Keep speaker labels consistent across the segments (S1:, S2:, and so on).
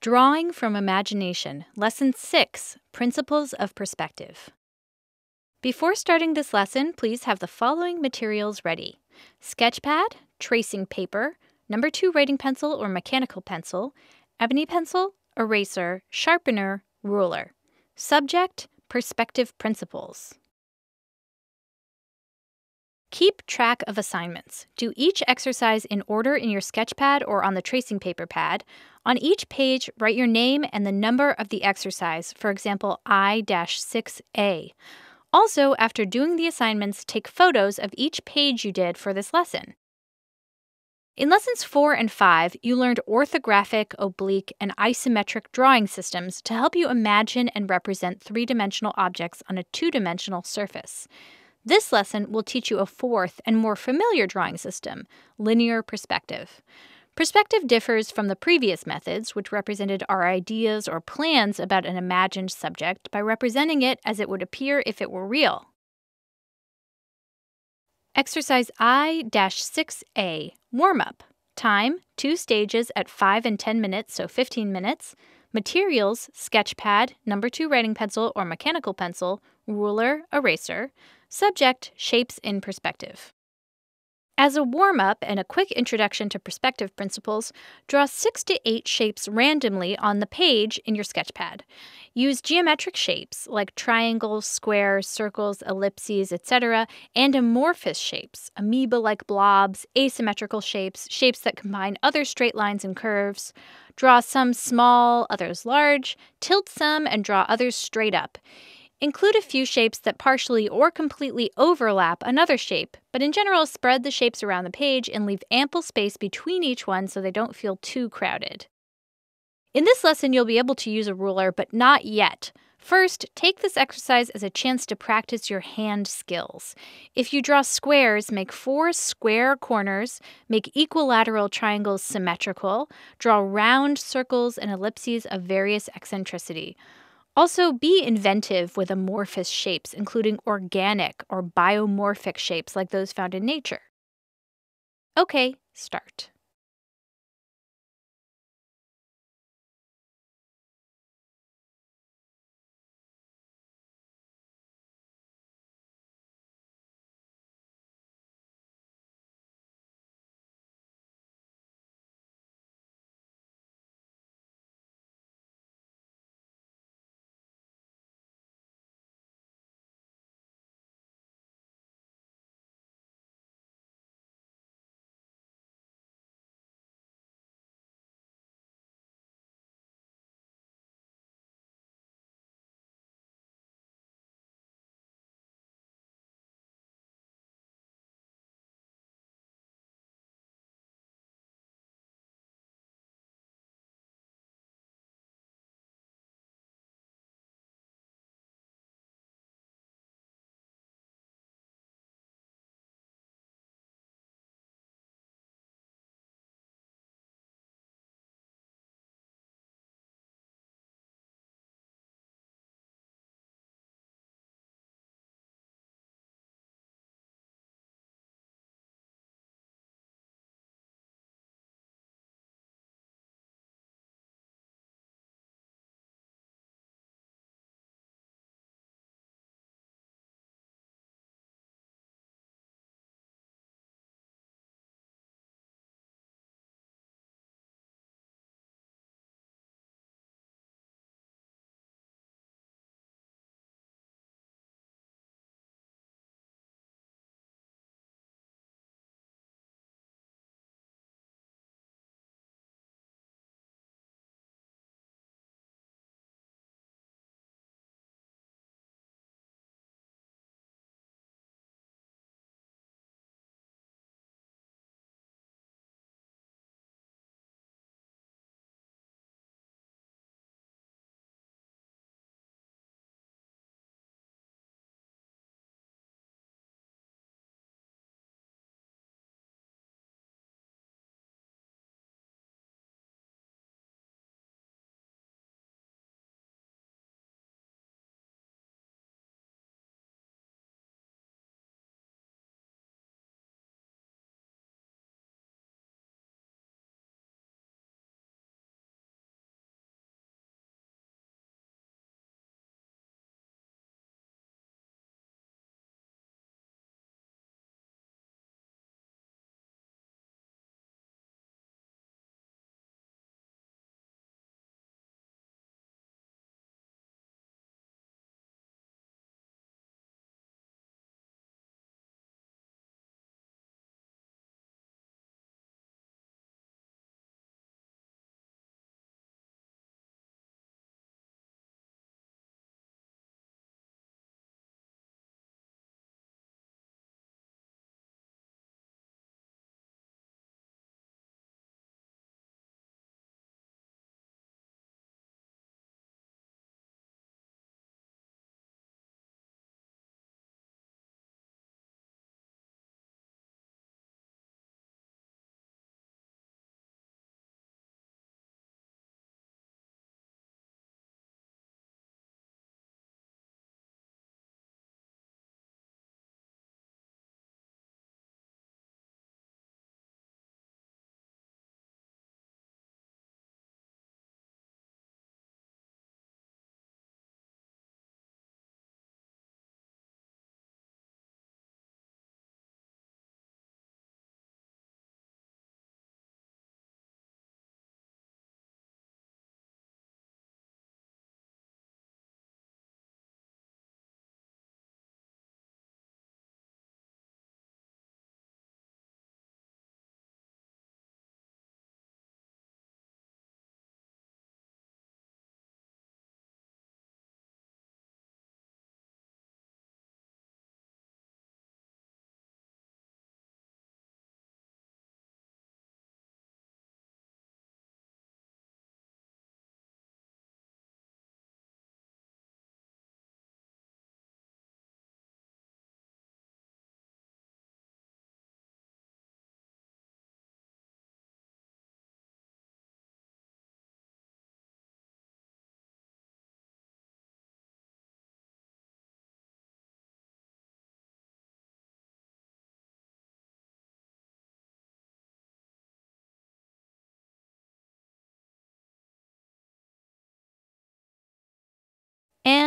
S1: Drawing from Imagination, Lesson 6, Principles of Perspective. Before starting this lesson, please have the following materials ready: sketchpad, tracing paper, number 2 writing pencil or mechanical pencil, ebony pencil, eraser, sharpener, ruler. Subject, perspective principles. Keep track of assignments. Do each exercise in order in your sketchpad or on the tracing paper pad. On each page, write your name and the number of the exercise, for example, I-6A. Also, after doing the assignments, take photos of each page you did for this lesson. In Lessons 4 and 5, you learned orthographic, oblique, and isometric drawing systems to help you imagine and represent three-dimensional objects on a two-dimensional surface. This lesson will teach you a fourth and more familiar drawing system, linear perspective. Perspective differs from the previous methods, which represented our ideas or plans about an imagined subject by representing it as it would appear if it were real. Exercise I-6A, warm-up. Time, 2 stages at 5 and 10 minutes, so 15 minutes. Materials, sketchpad, number 2 writing pencil or mechanical pencil, ruler, eraser. Subject, shapes in perspective. As a warm-up and a quick introduction to perspective principles, draw 6 to 8 shapes randomly on the page in your sketchpad. Use geometric shapes like triangles, squares, circles, ellipses, etc., and amorphous shapes, amoeba-like blobs, asymmetrical shapes, shapes that combine other straight lines and curves. Draw some small, others large, tilt some, and draw others straight up. Include a few shapes that partially or completely overlap another shape, but in general, spread the shapes around the page and leave ample space between each one so they don't feel too crowded. In this lesson, you'll be able to use a ruler, but not yet. First, take this exercise as a chance to practice your hand skills. If you draw squares, make 4 square corners, make equilateral triangles symmetrical, draw round circles and ellipses of various eccentricity. Also, be inventive with amorphous shapes, including organic or biomorphic shapes like those found in nature. Okay, start.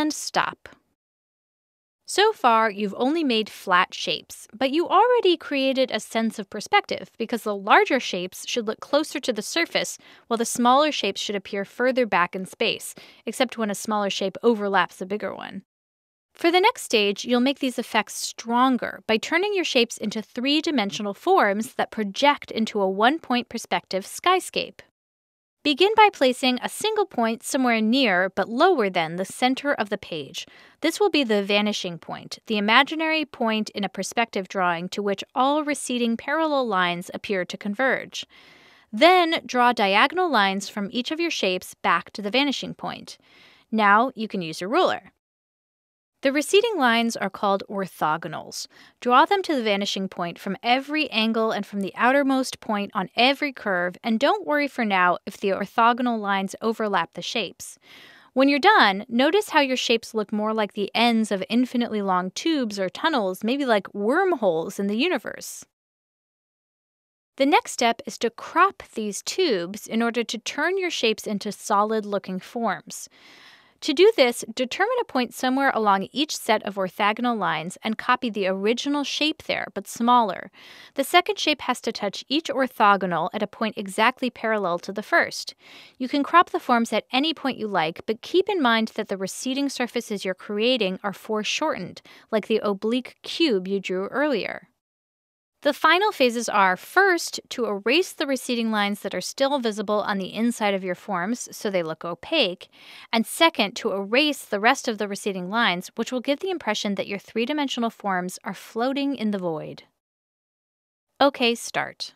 S1: and stop. So far, you've only made flat shapes, but you already created a sense of perspective because the larger shapes should look closer to the surface while the smaller shapes should appear further back in space, except when a smaller shape overlaps a bigger one. For the next stage, you'll make these effects stronger by turning your shapes into three-dimensional forms that project into a one-point perspective skyscape. Begin by placing a single point somewhere near but lower than the center of the page. This will be the vanishing point, the imaginary point in a perspective drawing to which all receding parallel lines appear to converge. Then draw diagonal lines from each of your shapes back to the vanishing point. Now you can use your ruler. The receding lines are called orthogonals. Draw them to the vanishing point from every angle and from the outermost point on every curve, and don't worry for now if the orthogonal lines overlap the shapes. When you're done, notice how your shapes look more like the ends of infinitely long tubes or tunnels, maybe like wormholes in the universe. The next step is to crop these tubes in order to turn your shapes into solid-looking forms. To do this, determine a point somewhere along each set of orthogonal lines and copy the original shape there, but smaller. The second shape has to touch each orthogonal at a point exactly parallel to the first. You can crop the forms at any point you like, but keep in mind that the receding surfaces you're creating are foreshortened, like the oblique cube you drew earlier. The final phases are, first, to erase the receding lines that are still visible on the inside of your forms so they look opaque, and second, to erase the rest of the receding lines, which will give the impression that your three-dimensional forms are floating in the void. Okay, start.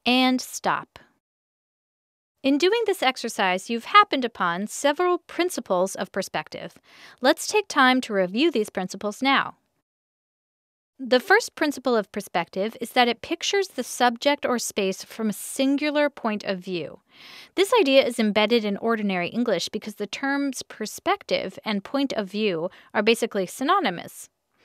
S1: and stop. In doing this exercise, you've happened upon several principles of perspective. Let's take time to review these principles now. The first principle of perspective is that it pictures the subject or space from a singular point of view. This idea is embedded in ordinary English because the terms perspective and point of view are basically synonymous.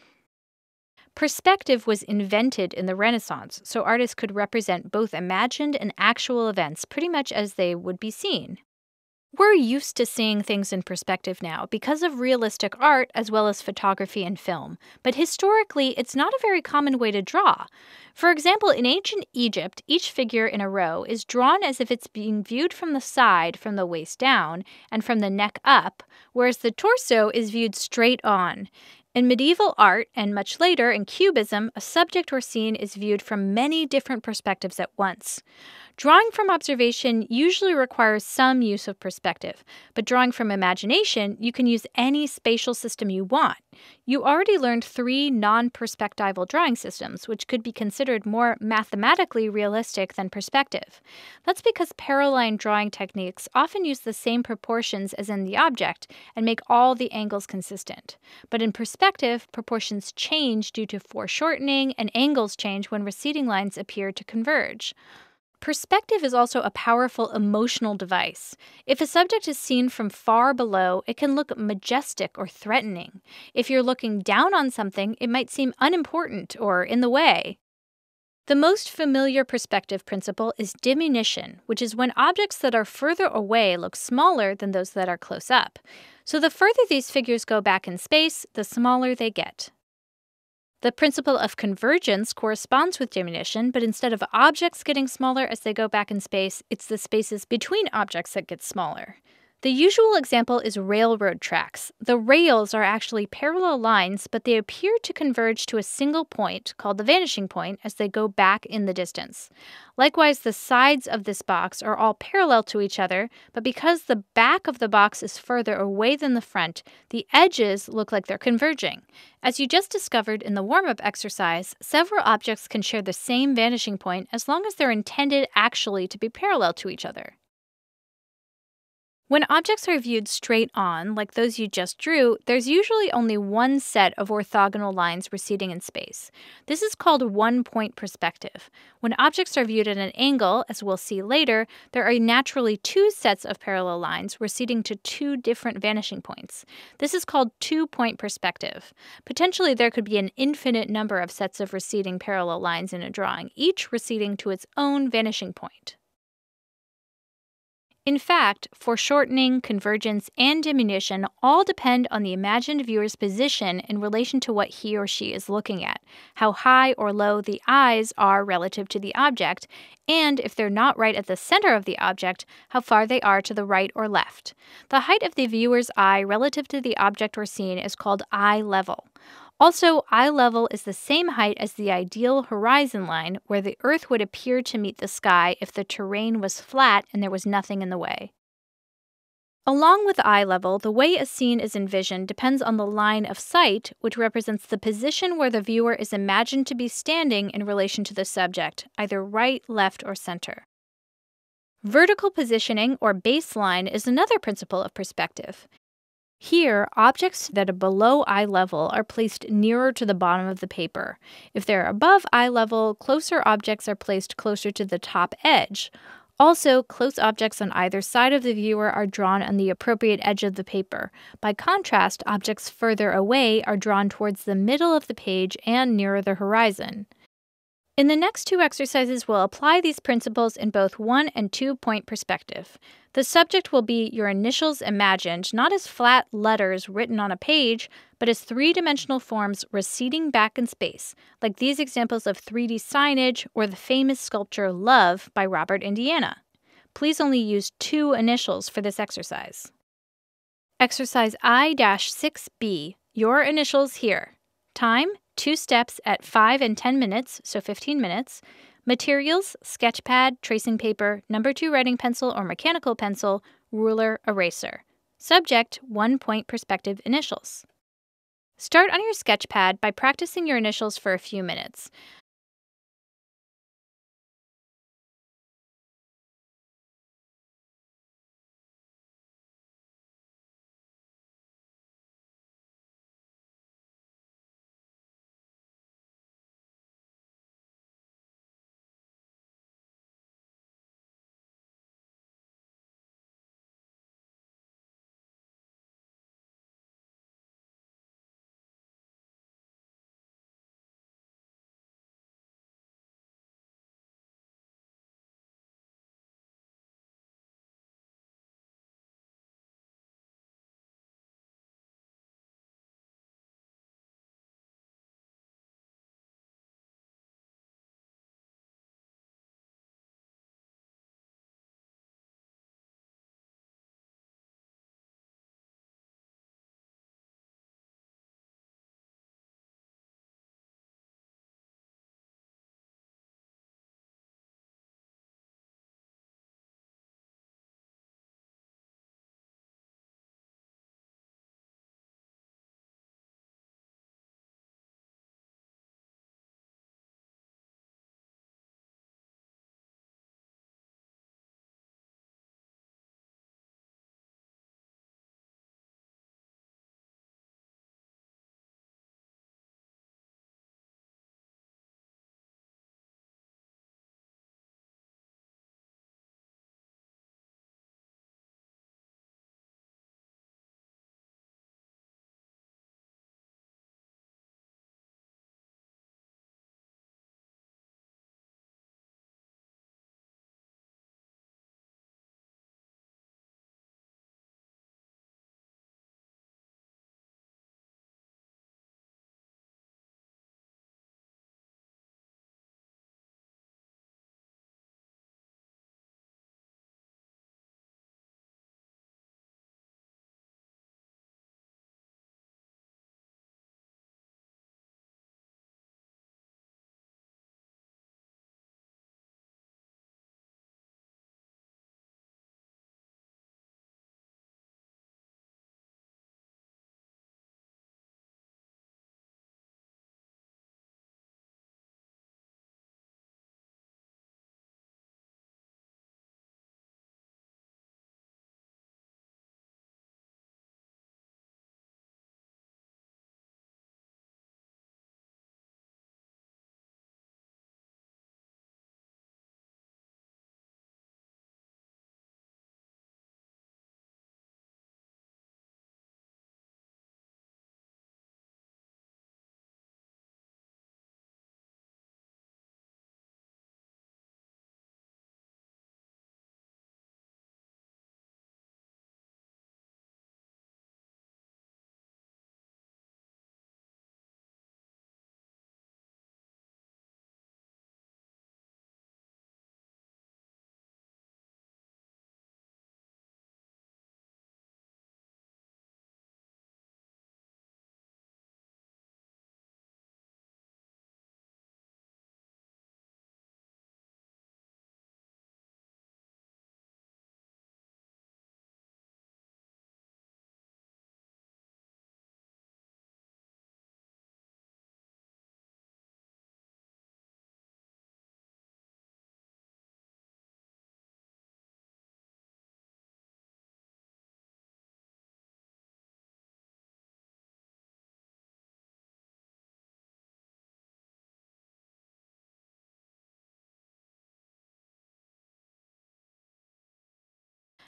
S1: Perspective was invented in the Renaissance, so artists could represent both imagined and actual events pretty much as they would be seen. We're used to seeing things in perspective now because of realistic art as well as photography and film, but historically, it's not a very common way to draw. For example, in ancient Egypt, each figure in a row is drawn as if it's being viewed from the side, from the waist down, and from the neck up, whereas the torso is viewed straight on. In medieval art, and much later in Cubism, a subject or scene is viewed from many different perspectives at once. Drawing from observation usually requires some use of perspective, but drawing from imagination, you can use any spatial system you want. You already learned 3 non-perspectival drawing systems, which could be considered more mathematically realistic than perspective. That's because paraline drawing techniques often use the same proportions as in the object and make all the angles consistent. But in perspective, proportions change due to foreshortening, and angles change when receding lines appear to converge. Perspective is also a powerful emotional device. If a subject is seen from far below, it can look majestic or threatening. If you're looking down on something, it might seem unimportant or in the way. The most familiar perspective principle is diminution, which is when objects that are further away look smaller than those that are close up. So the further these figures go back in space, the smaller they get. The principle of convergence corresponds with diminution, but instead of objects getting smaller as they go back in space, it's the spaces between objects that get smaller. The usual example is railroad tracks. The rails are actually parallel lines, but they appear to converge to a single point, called the vanishing point, as they go back in the distance. Likewise, the sides of this box are all parallel to each other, but because the back of the box is further away than the front, the edges look like they're converging. As you just discovered in the warm-up exercise, several objects can share the same vanishing point as long as they're intended actually to be parallel to each other. When objects are viewed straight on, like those you just drew, there's usually only one set of orthogonal lines receding in space. This is called one-point perspective. When objects are viewed at an angle, as we'll see later, there are naturally 2 sets of parallel lines receding to 2 different vanishing points. This is called two-point perspective. Potentially, there could be an infinite number of sets of receding parallel lines in a drawing, each receding to its own vanishing point. In fact, foreshortening, convergence, and diminution all depend on the imagined viewer's position in relation to what he or she is looking at, how high or low the eyes are relative to the object, and if they're not right at the center of the object, how far they are to the right or left. The height of the viewer's eye relative to the object or scene is called eye level. Also, eye level is the same height as the ideal horizon line, where the Earth would appear to meet the sky if the terrain was flat and there was nothing in the way. Along with eye level, the way a scene is envisioned depends on the line of sight, which represents the position where the viewer is imagined to be standing in relation to the subject, either right, left, or center. Vertical positioning, or baseline, is another principle of perspective. Here, objects that are below eye level are placed nearer to the bottom of the paper. If they're above eye level, closer objects are placed closer to the top edge. Also, close objects on either side of the viewer are drawn on the appropriate edge of the paper. By contrast, objects further away are drawn towards the middle of the page and nearer the horizon. In the next 2 exercises, we'll apply these principles in both 1- and 2-point perspective. The subject will be your initials imagined, not as flat letters written on a page, but as 3-dimensional forms receding back in space, like these examples of 3D signage or the famous sculpture Love by Robert Indiana. Please only use 2 initials for this exercise. Exercise I-6B, your initials here. Time, 2 steps at 5 and 10 minutes, so 15 minutes. Materials, sketch pad, tracing paper, number 2 writing pencil or mechanical pencil, ruler, eraser. Subject, 1-point perspective initials. Start on your sketch pad by practicing your initials for a few minutes.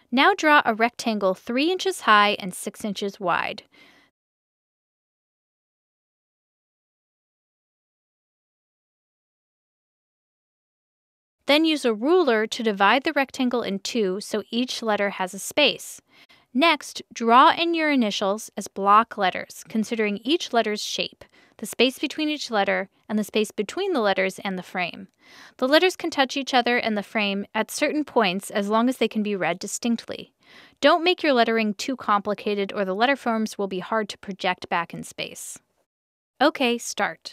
S1: Now draw a rectangle 3 inches high and 6 inches wide. Then use a ruler to divide the rectangle in two so each letter has a space. Next, draw in your initials as block letters, considering each letter's shape, the space between each letter, and the space between the letters and the frame. The letters can touch each other and the frame at certain points as long as they can be read distinctly. Don't make your lettering too complicated or the letter forms will be hard to project back in space. Okay, start.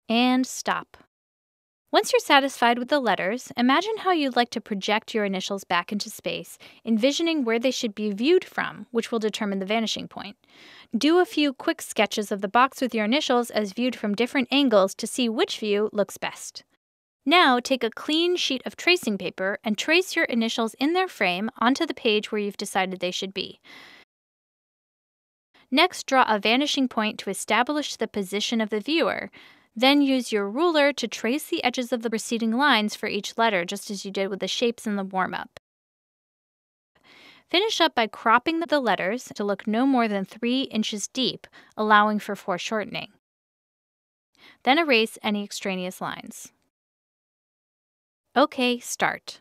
S1: And stop. Once you're satisfied with the letters, imagine how you'd like to project your initials back into space, envisioning where they should be viewed from, which will determine the vanishing point. Do a few quick sketches of the box with your initials as viewed from different angles to see which view looks best. Now, take a clean sheet of tracing paper and trace your initials in their frame onto the page where you've decided they should be. Next, draw a vanishing point to establish the position of the viewer. Then use your ruler to trace the edges of the preceding lines for each letter, just as you did with the shapes in the warm-up. Finish up by cropping the letters to look no more than 3 inches deep, allowing for foreshortening. Then erase any extraneous lines. OK, start.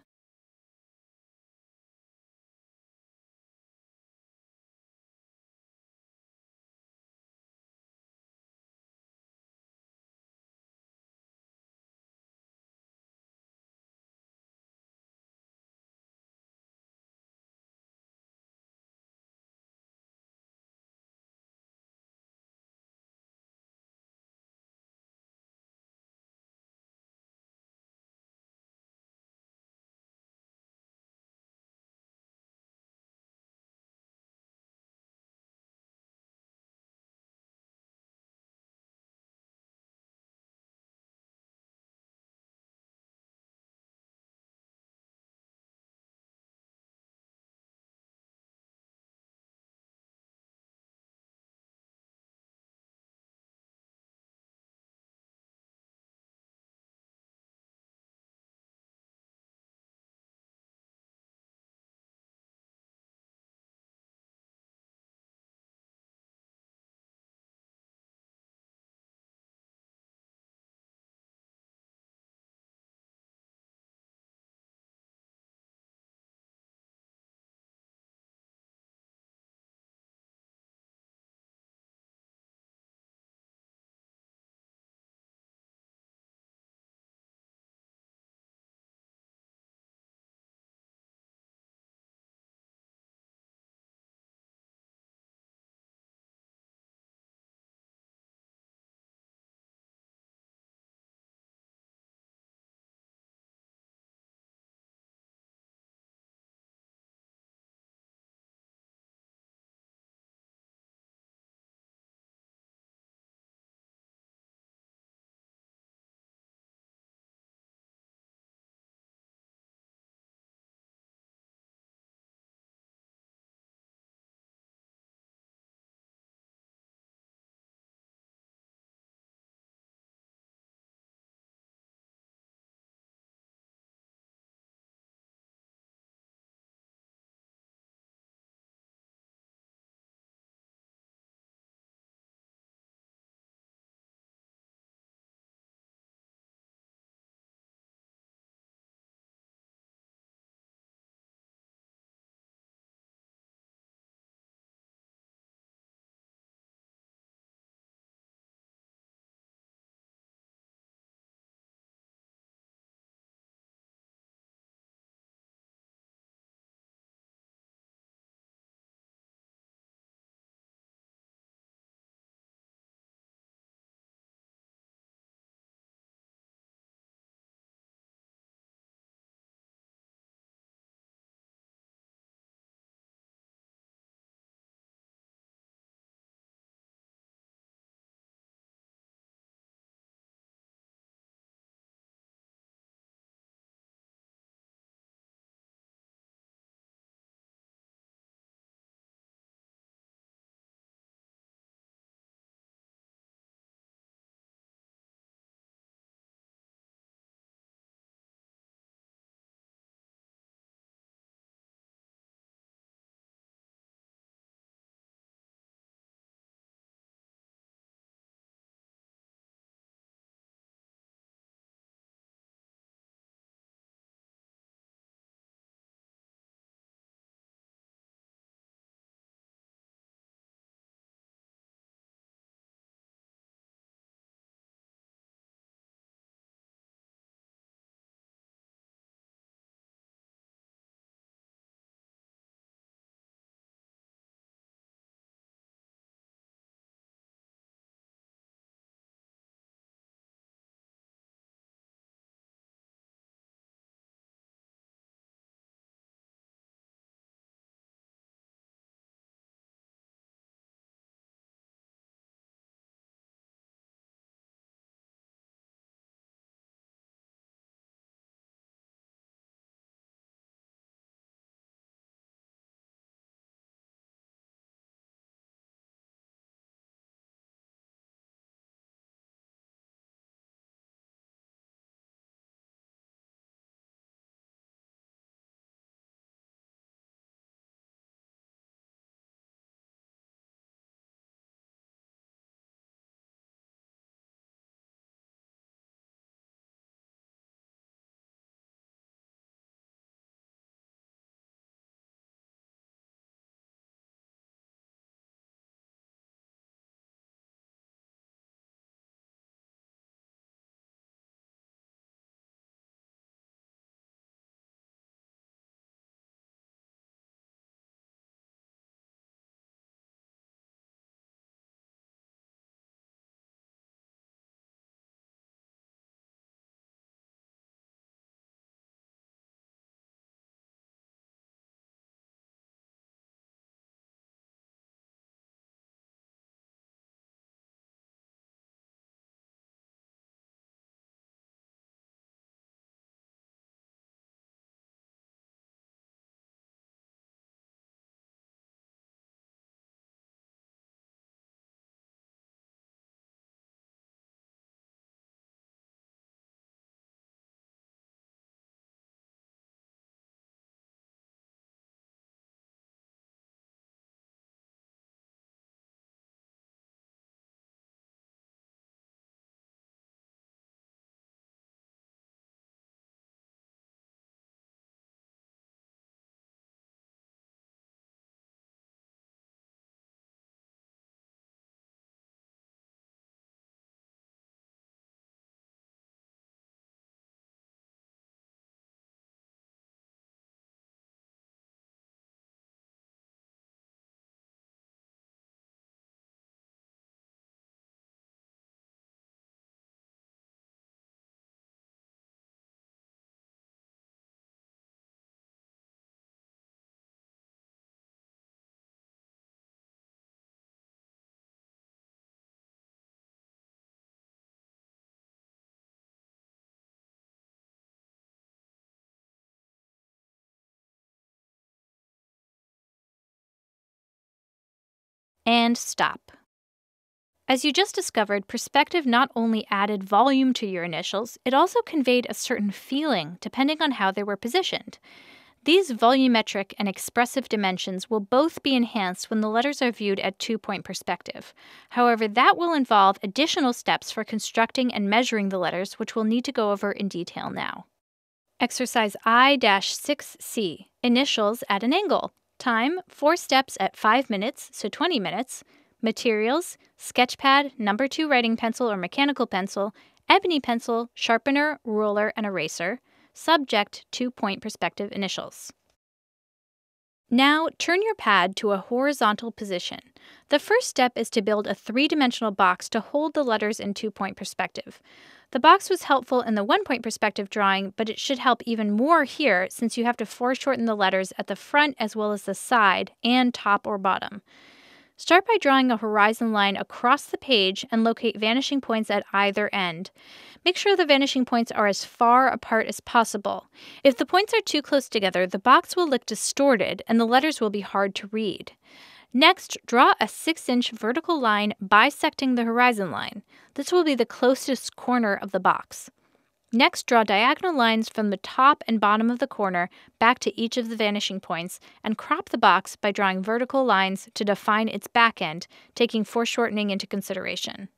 S1: and stop. As you just discovered, perspective not only added volume to your initials, it also conveyed a certain feeling depending on how they were positioned. These volumetric and expressive dimensions will both be enhanced when the letters are viewed at two-point perspective. However, that will involve additional steps for constructing and measuring the letters, which we'll need to go over in detail now. Exercise I-6C, initials at an angle. Time, 4 steps at 5 minutes, so 20 minutes. Materials, sketchpad, number 2 writing pencil or mechanical pencil, ebony pencil, sharpener, ruler, and eraser. Subject, two-point perspective initials. Now, turn your pad to a horizontal position. The first step is to build a three-dimensional box to hold the letters in two-point perspective. The box was helpful in the one-point perspective drawing, but it should help even more here since you have to foreshorten the letters at the front as well as the side and top or bottom. Start by drawing a horizon line across the page and locate vanishing points at either end. Make sure the vanishing points are as far apart as possible. If the points are too close together, the box will look distorted and the letters will be hard to read. Next, draw a 6-inch vertical line bisecting the horizon line. This will be the closest corner of the box. Next, draw diagonal lines from the top and bottom of the corner back to each of the vanishing points and crop the box by drawing vertical lines to define its back end, taking foreshortening into consideration.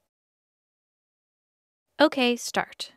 S1: Okay, start.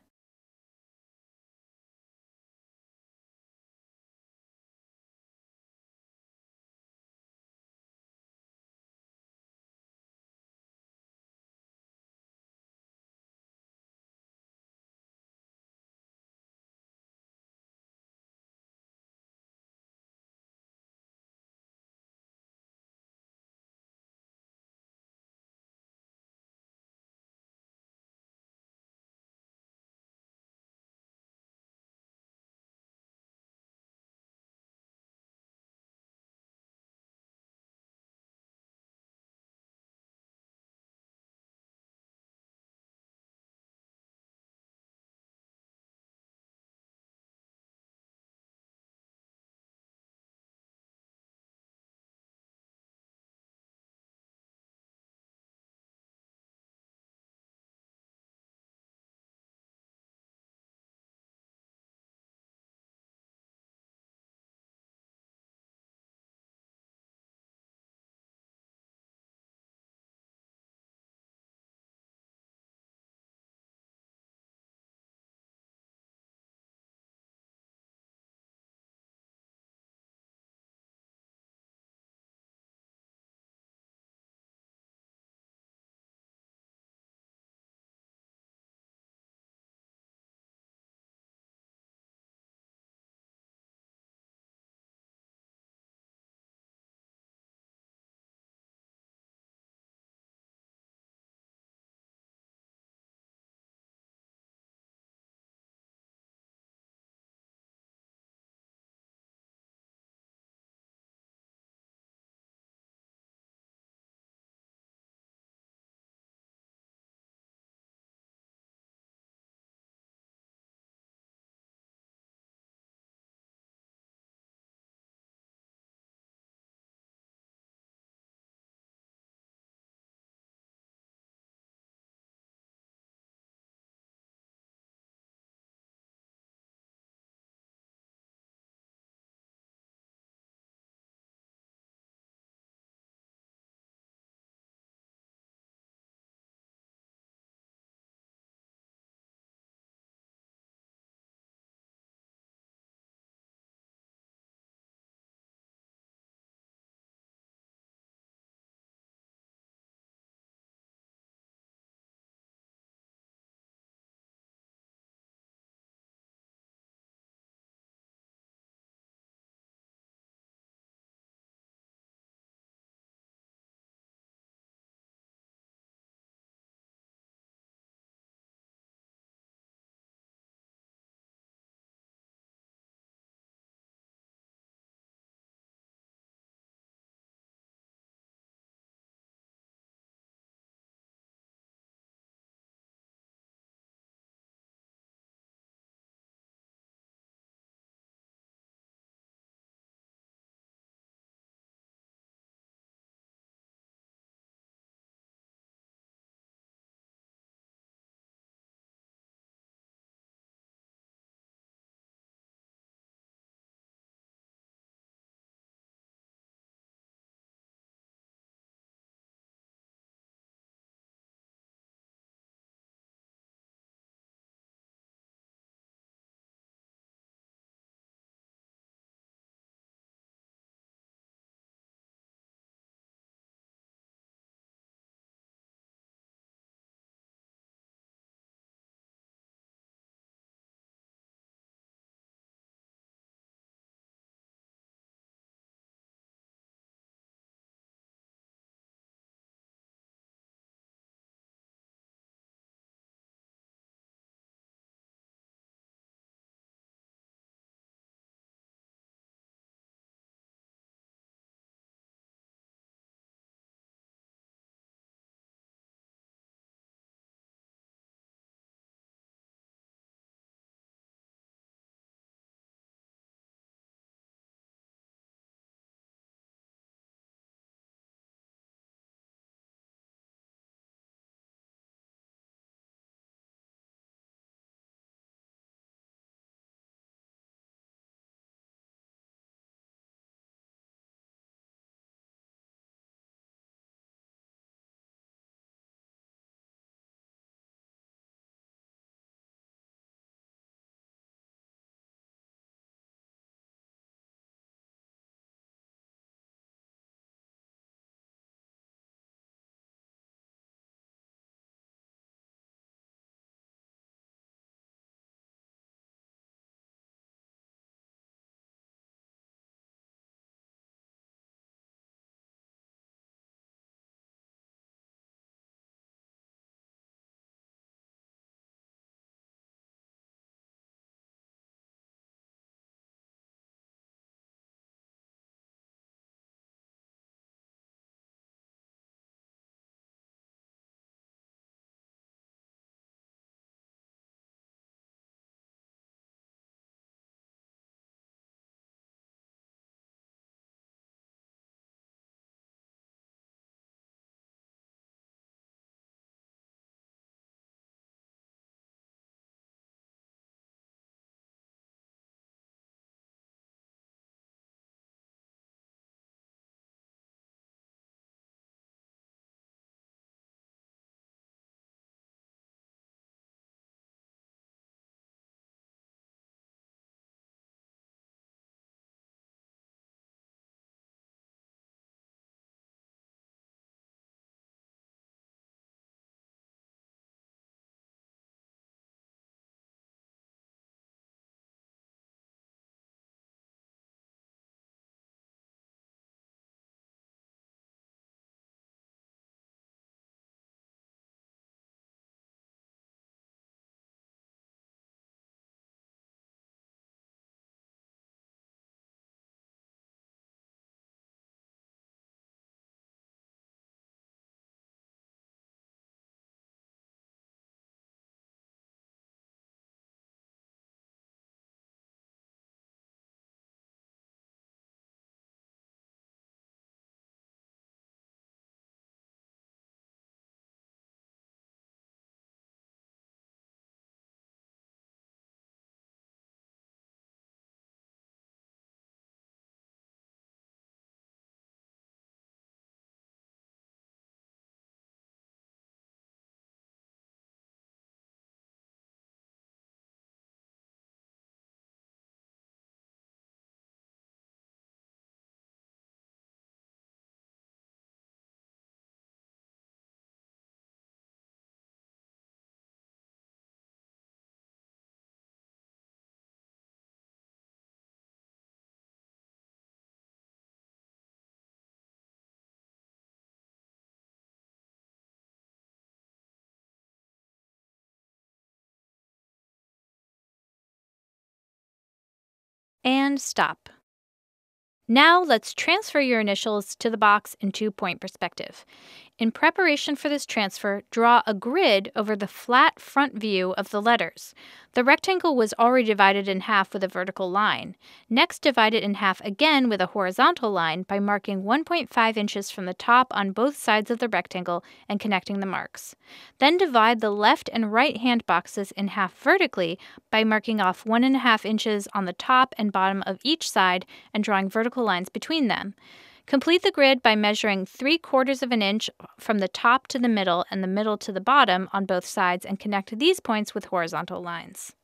S1: And stop. Now let's transfer your initials to the box in 2-point perspective. In preparation for this transfer, draw a grid over the flat front view of the letters. The rectangle was already divided in half with a vertical line. Next, divide it in half again with a horizontal line by marking 1.5 inches from the top on both sides of the rectangle and connecting the marks. Then divide the left and right hand boxes in half vertically by marking off 1.5 inches on the top and bottom of each side and drawing vertical lines between them. Complete the grid by measuring 3/4 of an inch from the top to the middle and the middle to the bottom on both sides and connect these points with horizontal lines.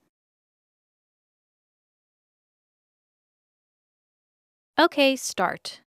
S1: Okay, start.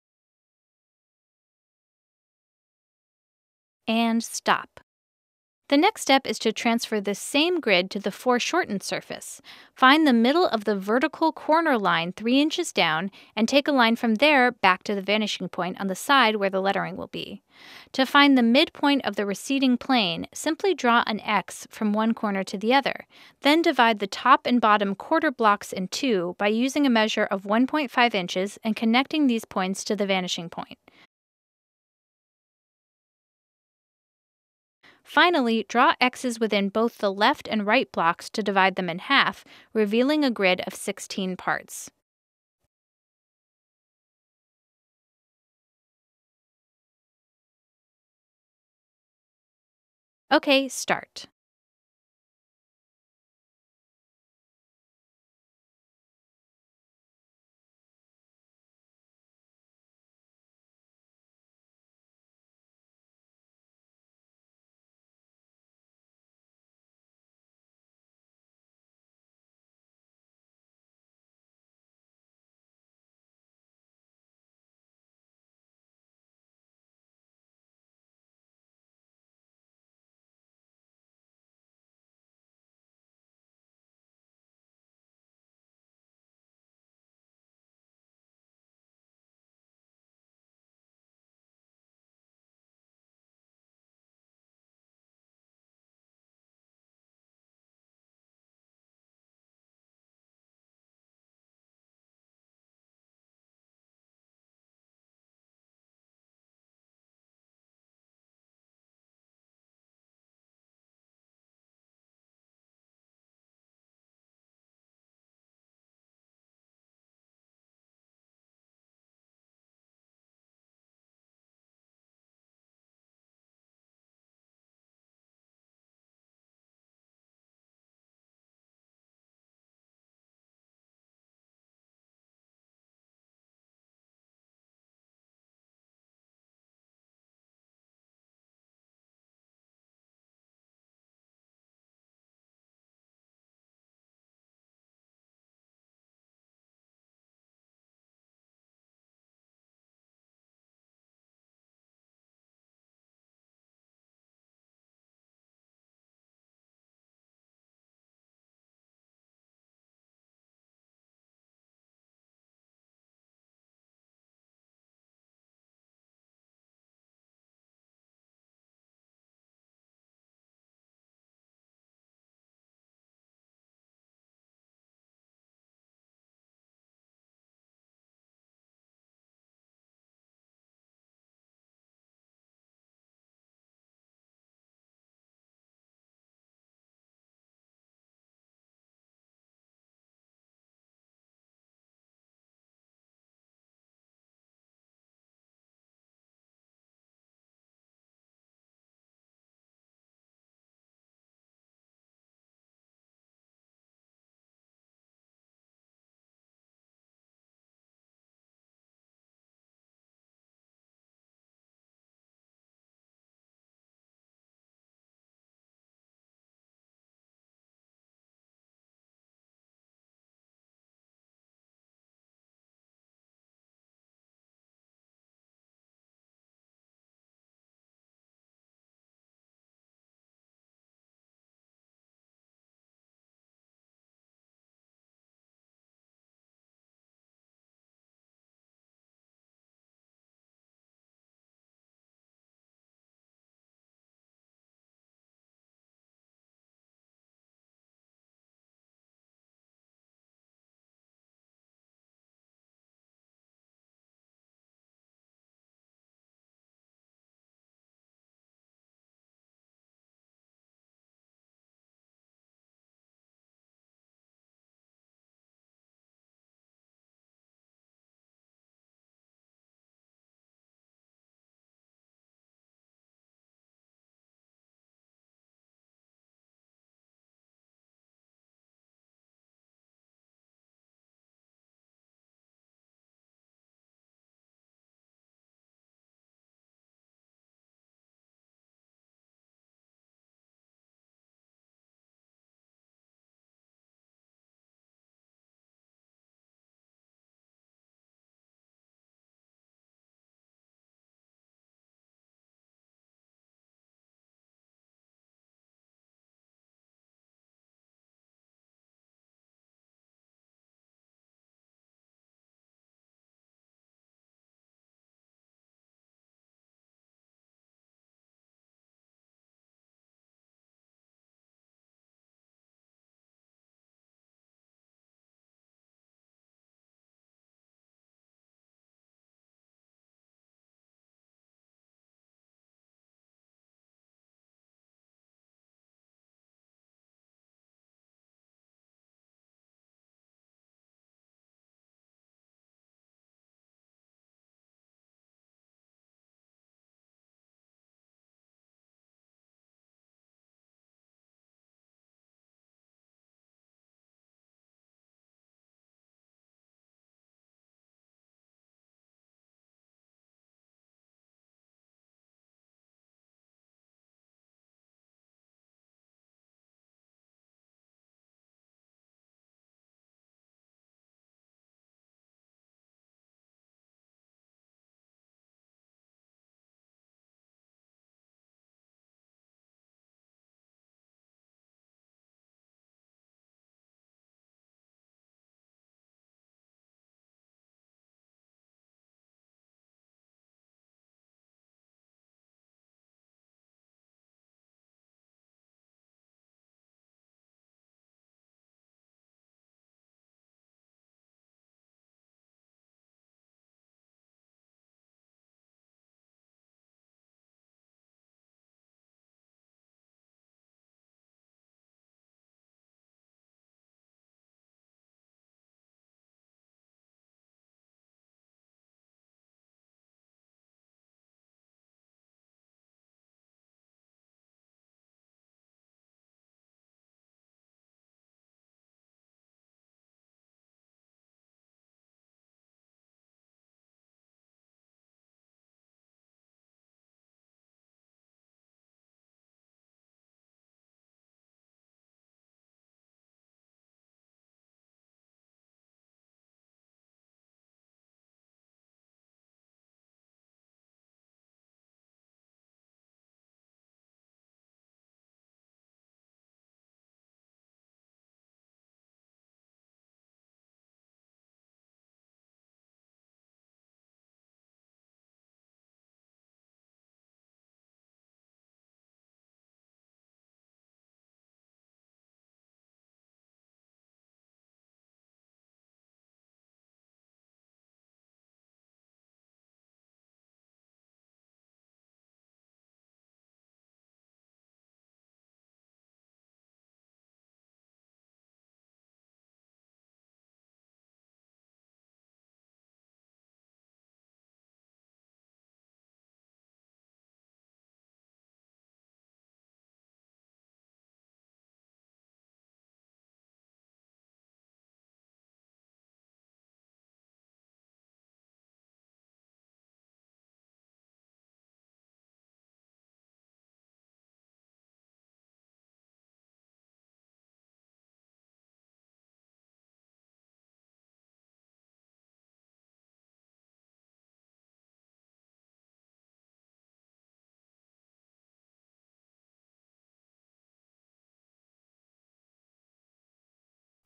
S1: And stop. The next step is to transfer the same grid to the foreshortened surface. Find the middle of the vertical corner line 3 inches down and take a line from there back to the vanishing point on the side where the lettering will be. To find the midpoint of the receding plane, simply draw an X from one corner to the other. Then divide the top and bottom quarter blocks in two by using a measure of 1.5 inches and connecting these points to the vanishing point. Finally, draw X's within both the left and right blocks to divide them in half, revealing a grid of 16 parts. Okay, start.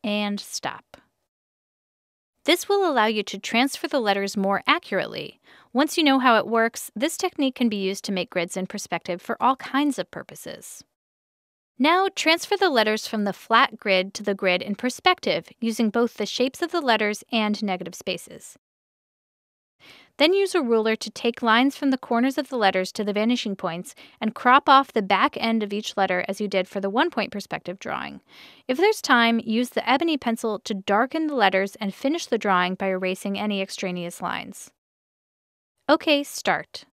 S1: and stop. This will allow you to transfer the letters more accurately. Once you know how it works, this technique can be used to make grids in perspective for all kinds of purposes. Now, transfer the letters from the flat grid to the grid in perspective using both the shapes of the letters and negative spaces. Then use a ruler to take lines from the corners of the letters to the vanishing points and crop off the back end of each letter as you did for the one-point perspective drawing. If there's time, use the ebony pencil to darken the letters and finish the drawing by erasing any extraneous lines. Okay, start.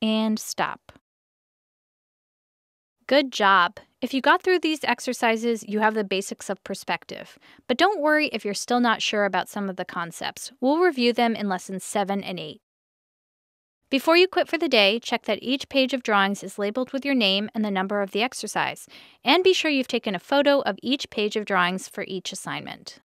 S1: and stop. Good job! If you got through these exercises, you have the basics of perspective. But don't worry if you're still not sure about some of the concepts. We'll review them in lessons 7 and 8. Before you quit for the day, check that each page of drawings is labeled with your name and the number of the exercise. And be sure you've taken a photo of each page of drawings for each assignment.